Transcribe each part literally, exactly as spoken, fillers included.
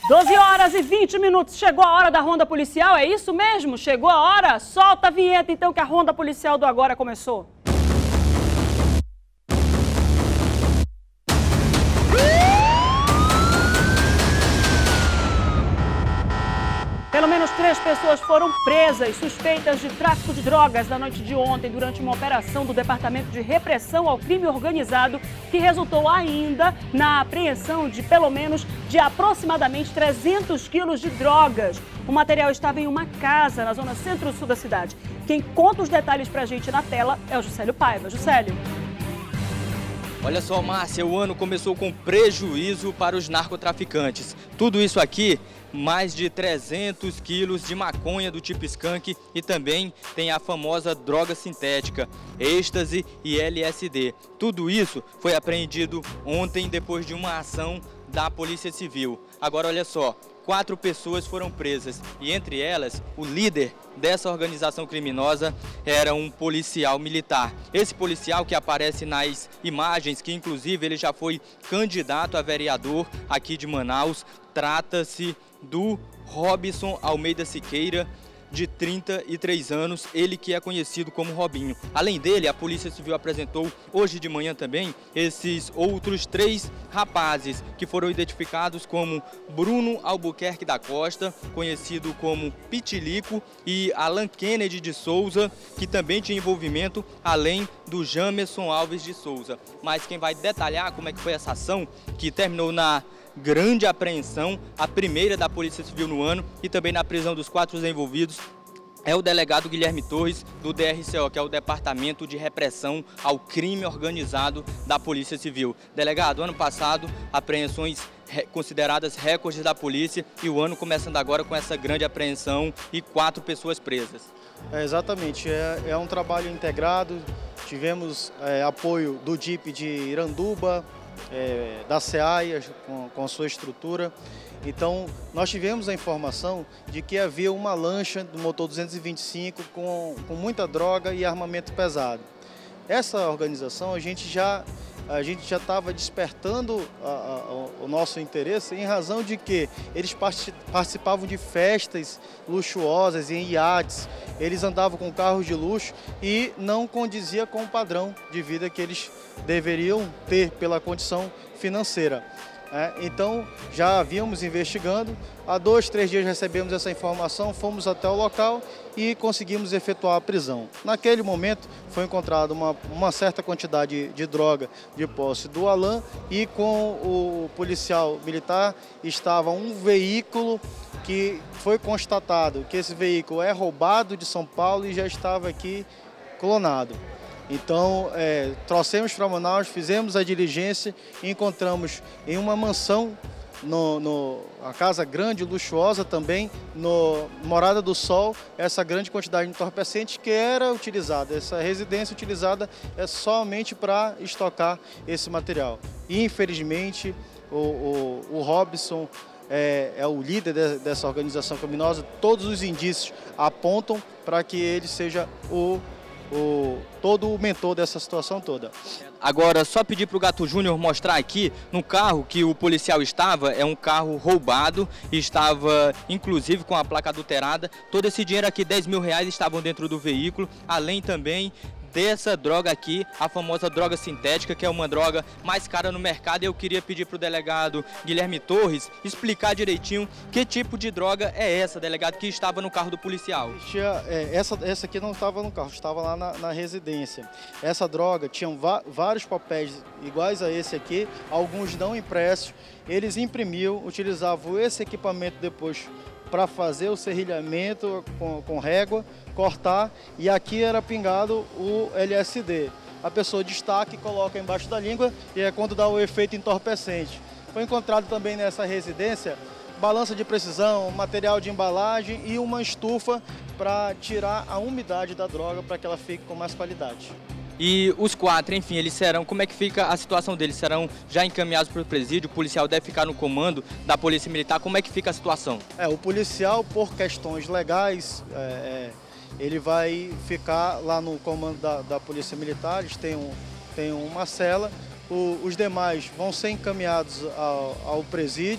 doze horas e vinte minutos. Chegou a hora da ronda policial, é isso mesmo? Chegou a hora? Solta a vinheta então que a ronda policial do Agora começou. Pelo menos três pessoas foram presas suspeitas de tráfico de drogas na noite de ontem durante uma operação do Departamento de Repressão ao Crime Organizado que resultou ainda na apreensão de pelo menos de aproximadamente trezentos quilos de drogas. O material estava em uma casa na zona centro-sul da cidade. Quem conta os detalhes pra gente na tela é o Juscelio Paiva. Juscelio. Olha só, Márcia, o ano começou com prejuízo para os narcotraficantes. Tudo isso aqui, mais de trezentos quilos de maconha do tipo skunk e também tem a famosa droga sintética, êxtase e L S D. Tudo isso foi apreendido ontem depois de uma ação da Polícia Civil. Agora olha só, quatro pessoas foram presas e entre elas o líder dessa organização criminosa era um policial militar. Esse policial que aparece nas imagens, que inclusive ele já foi candidato a vereador aqui de Manaus, trata-se do Robson Almeida Siqueira, de trinta e três anos, ele que é conhecido como Robinho. Além dele, a Polícia Civil apresentou hoje de manhã também esses outros três rapazes que foram identificados como Bruno Albuquerque da Costa, conhecido como Pitilico, e Alan Kennedy de Souza, que também tinha envolvimento, além do Jamerson Alves de Souza. Mas quem vai detalhar como é que foi essa ação, que terminou na grande apreensão, a primeira da Polícia Civil no ano, e também na prisão dos quatro envolvidos, é o delegado Guilherme Torres, do D R C O, que é o Departamento de Repressão ao Crime Organizado da Polícia Civil. Delegado, ano passado, apreensões consideradas recordes da polícia, e o ano começando agora com essa grande apreensão e quatro pessoas presas. É, exatamente, é, é um trabalho integrado. Tivemos é, apoio do D I P de Iranduba, É, da SEAIA, com, com a sua estrutura. Então, nós tivemos a informação de que havia uma lancha do motor duzentos e vinte e cinco com, com muita droga e armamento pesado. Essa organização, a gente já a gente já estava despertando a, a, o nosso interesse em razão de que eles participavam de festas luxuosas em iates, eles andavam com carros de luxo e não condizia com o padrão de vida que eles deveriam ter pela condição financeira. É, então, já havíamos investigando, há dois, três dias recebemos essa informação, fomos até o local e conseguimos efetuar a prisão. Naquele momento, foi encontrada uma, uma certa quantidade de, de droga de posse do Alan, e com o policial militar estava um veículo que foi constatado que esse veículo é roubado de São Paulo e já estava aqui clonado. Então, é, trouxemos para Manaus, fizemos a diligência e encontramos em uma mansão, no, no, a casa grande, luxuosa também, no Morada do Sol, essa grande quantidade de entorpecentes que era utilizada. Essa residência utilizada é somente para estocar esse material. E, infelizmente, o, o, o Robson é, é o líder de, dessa organização criminosa. Todos os indícios apontam para que ele seja o O, todo o mentor dessa situação toda. Agora, só pedir para o Gato Júnior mostrar aqui, no carro que o policial estava, é um carro roubado, estava inclusive com a placa adulterada. Todo esse dinheiro aqui, dez mil reais, estavam dentro do veículo, além também dessa droga aqui, a famosa droga sintética, que é uma droga mais cara no mercado. Eu queria pedir para o delegado Guilherme Torres explicar direitinho que tipo de droga é essa, delegado, que estava no carro do policial. Essa, essa aqui não estava no carro, estava lá na, na residência. Essa droga tinha vários papéis iguais a esse aqui, alguns não impressos. Eles imprimiam, utilizavam esse equipamento depois para fazer o serrilhamento com, com régua, cortar, e aqui era pingado o L S D. A pessoa destaca e coloca embaixo da língua, e é quando dá o efeito entorpecente. Foi encontrado também nessa residência balança de precisão, material de embalagem e uma estufa para tirar a umidade da droga para que ela fique com mais qualidade. E os quatro, enfim, eles serão, como é que fica a situação deles? Serão já encaminhados para o presídio? O policial deve ficar no comando da Polícia Militar? Como é que fica a situação? É, o policial, por questões legais, é, ele vai ficar lá no comando da, da Polícia Militar. Eles têm, um, têm uma cela. O, os demais vão ser encaminhados ao, ao presídio.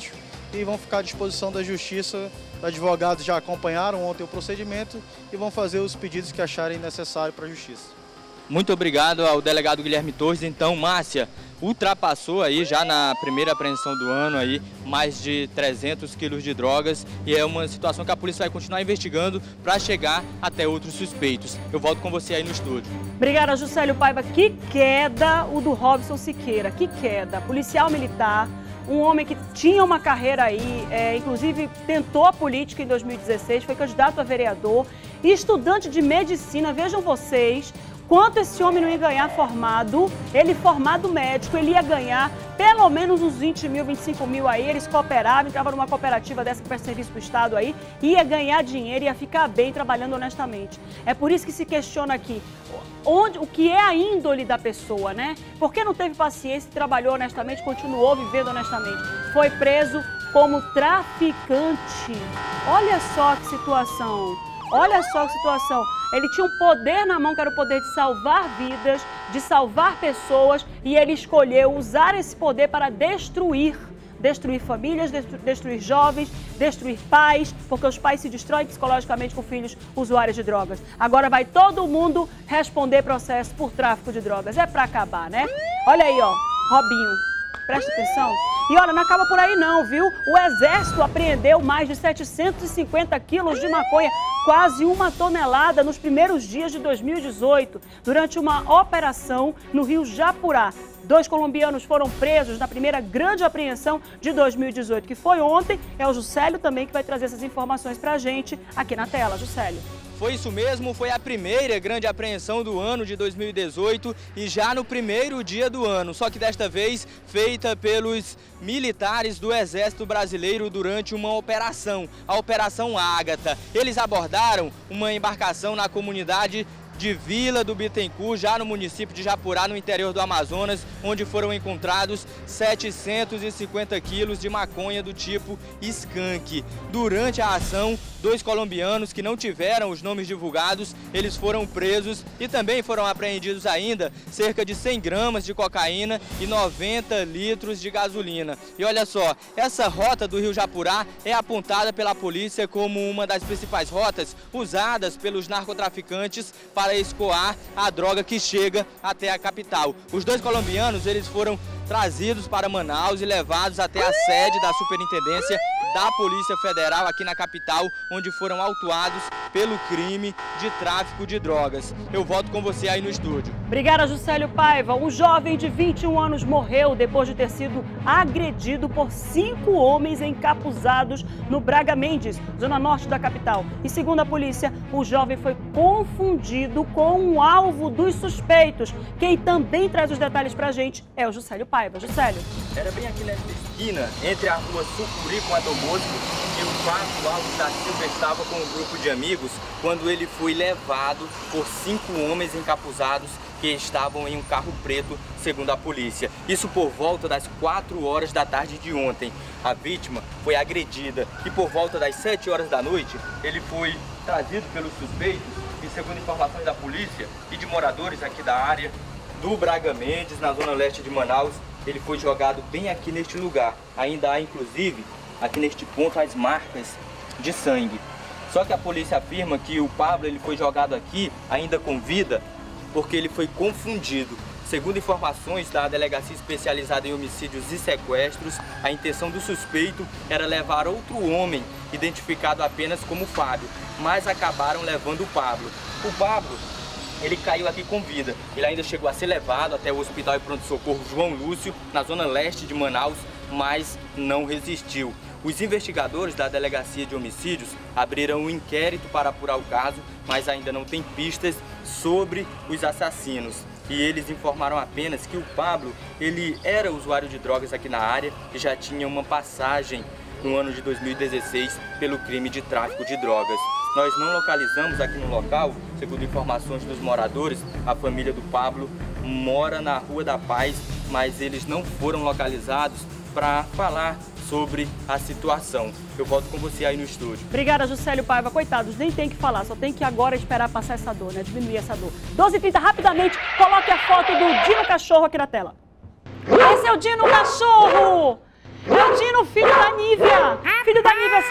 e vão ficar à disposição da Justiça. Os advogados já acompanharam ontem o procedimento e vão fazer os pedidos que acharem necessário para a Justiça. Muito obrigado ao delegado Guilherme Torres. Então, Márcia, ultrapassou aí já na primeira apreensão do ano aí mais de trezentos quilos de drogas e é uma situação que a polícia vai continuar investigando para chegar até outros suspeitos. Eu volto com você aí no estúdio. Obrigada, Juscelio Paiva. Que queda o do Robson Siqueira, que queda. Policial militar, um homem que tinha uma carreira aí, é, inclusive tentou a política em dois mil e dezesseis, foi candidato a vereador e estudante de medicina. Vejam vocês quanto esse homem não ia ganhar formado, ele formado médico, ele ia ganhar pelo menos uns vinte mil, vinte e cinco mil aí, eles cooperavam, entrava numa cooperativa dessa que presta serviço para o Estado aí, ia ganhar dinheiro, ia ficar bem trabalhando honestamente. É por isso que se questiona aqui, onde, o que é a índole da pessoa, né? Por que não teve paciência, trabalhou honestamente, continuou vivendo honestamente? Foi preso como traficante. Olha só que situação. Olha só que situação, ele tinha um poder na mão que era o poder de salvar vidas, de salvar pessoas e ele escolheu usar esse poder para destruir, destruir famílias, destruir jovens, destruir pais, porque os pais se destroem psicologicamente com filhos usuários de drogas. Agora vai todo mundo responder processo por tráfico de drogas, é para acabar, né? Olha aí, ó, Robinho, presta atenção. E olha, não acaba por aí não, viu? O Exército apreendeu mais de setecentos e cinquenta quilos de maconha, quase uma tonelada nos primeiros dias de dois mil e dezoito, durante uma operação no Rio Japurá. Dois colombianos foram presos na primeira grande apreensão de dois mil e dezoito, que foi ontem. É o Juscelio também que vai trazer essas informações pra gente aqui na tela. Juscelio. Foi isso mesmo, foi a primeira grande apreensão do ano de dois mil e dezoito e já no primeiro dia do ano, só que desta vez feita pelos militares do Exército Brasileiro durante uma operação, a Operação Ágata. Eles abordaram uma embarcação na comunidade de Vila do Bittencourt, já no município de Japurá, no interior do Amazonas, onde foram encontrados setecentos e cinquenta quilos de maconha do tipo skunk. Durante a ação, dois colombianos que não tiveram os nomes divulgados, eles foram presos e também foram apreendidos ainda cerca de cem gramas de cocaína e noventa litros de gasolina. E olha só, essa rota do Rio Japurá é apontada pela polícia como uma das principais rotas usadas pelos narcotraficantes para escoar a droga que chega até a capital. Os dois colombianos, eles foram trazidos para Manaus e levados até a sede da Superintendência da Polícia Federal aqui na capital, onde foram autuados pelo crime de tráfico de drogas. Eu volto com você aí no estúdio. Obrigada, Juscelio Paiva. Um jovem de vinte e um anos morreu depois de ter sido agredido por cinco homens encapuzados no Braga Mendes, zona norte da capital. E segundo a polícia, o jovem foi confundido com um alvo dos suspeitos. Quem também traz os detalhes pra gente é o Juscelio Paiva. Juscelio. Era bem aqui nessa esquina, entre a rua Sucuri com a Dom Bosco, que o Fábio Alves da Silva estava com um grupo de amigos quando ele foi levado por cinco homens encapuzados que estavam em um carro preto, segundo a polícia. Isso por volta das quatro horas da tarde de ontem. A vítima foi agredida e por volta das sete horas da noite ele foi trazido pelos suspeitos e, segundo informações da polícia e de moradores aqui da área do Braga Mendes, na zona leste de Manaus, ele foi jogado bem aqui neste lugar. Ainda há, inclusive, aqui neste ponto, as marcas de sangue. Só que a polícia afirma que o Pablo ele foi jogado aqui, ainda com vida, porque ele foi confundido. Segundo informações da Delegacia Especializada em Homicídios e Sequestros, a intenção do suspeito era levar outro homem, identificado apenas como Fábio, mas acabaram levando o Pablo. O Pablo, ele caiu aqui com vida. Ele ainda chegou a ser levado até o Hospital e Pronto-Socorro João Lúcio, na zona leste de Manaus, mas não resistiu. Os investigadores da Delegacia de Homicídios abriram um inquérito para apurar o caso, mas ainda não tem pistas sobre os assassinos. E eles informaram apenas que o Pablo, ele era usuário de drogas aqui na área e já tinha uma passagem no ano de dois mil e dezesseis pelo crime de tráfico de drogas. Nós não localizamos aqui no local, segundo informações dos moradores, a família do Pablo mora na Rua da Paz, mas eles não foram localizados para falar sobre a situação. Eu volto com você aí no estúdio. Obrigada, Juscelio Paiva. Coitados, nem tem que falar, só tem que agora esperar passar essa dor, né? Diminuir essa dor. doze e trinta, rapidamente, coloque a foto do Dino Cachorro aqui na tela. Esse é o Dino Cachorro! É o Dino, filho da Nívia!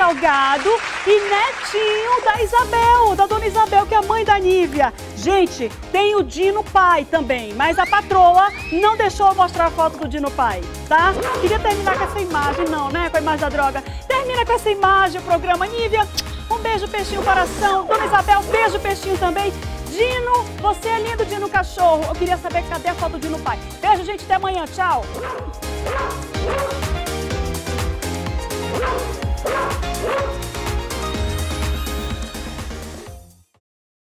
Salgado e netinho da Isabel, da dona Isabel, que é a mãe da Nívia. Gente, tem o Dino pai também, mas a patroa não deixou eu mostrar a foto do Dino pai, tá? Queria terminar com essa imagem, não, né? Com a imagem da droga. Termina com essa imagem o programa. Nívia, um beijo, peixinho, coração. Dona Isabel, beijo, peixinho também. Dino, você é lindo, Dino cachorro. Eu queria saber cadê a foto do Dino pai. Beijo, gente, até amanhã. Tchau. Tchau.